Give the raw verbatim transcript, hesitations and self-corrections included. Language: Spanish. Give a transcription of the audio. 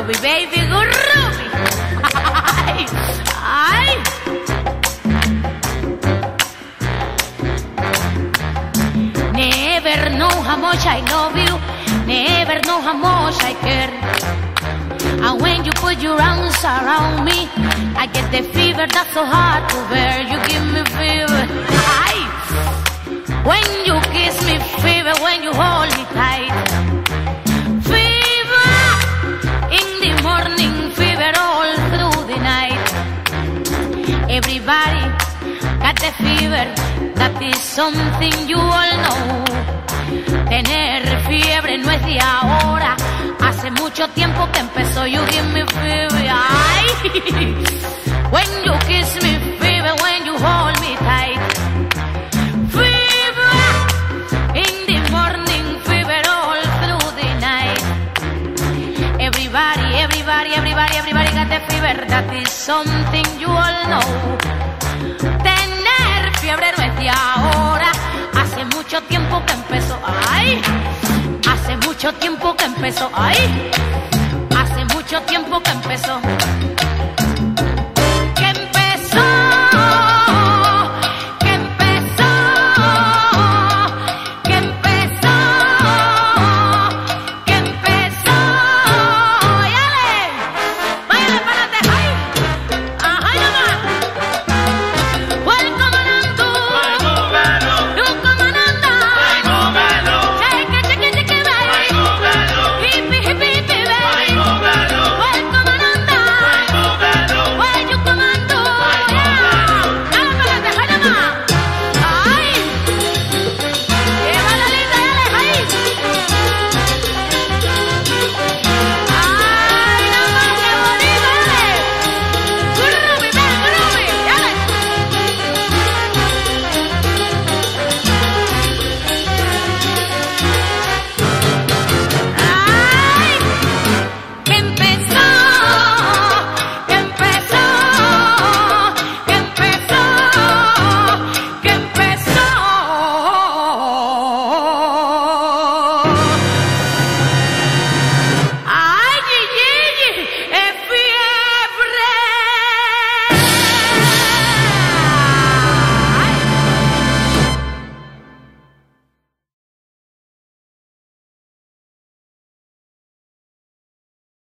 Ruby, baby, good Ruby. Ay, ay. Never know how much I love you. Never know how much I care. And when you put your arms around me, I get the fever that's so hard to bear. You give me fever. Ay. When you kiss me, fever. When you hold me tight, fever. In the morning, fever all through the night. Everybody got the fever. That is something you all know. Tener fiebre no es de ahora. Hace mucho tiempo que empezó. You give me fever. Ay. When you kiss me, fever. When you hold me tight, fever. In the morning, fever all through the night. Everybody, everybody, everybody, everybody got the fever. That is something you all know. Tener fiebre no es de ahora. Hace mucho tiempo que empezó. Ay. Hace mucho tiempo que empezó. Ay. Hace mucho tiempo que empezó.